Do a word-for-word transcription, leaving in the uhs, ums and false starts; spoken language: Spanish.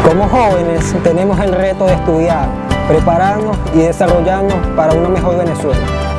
Como jóvenes tenemos el reto de estudiar, prepararnos y desarrollarnos para una mejor Venezuela.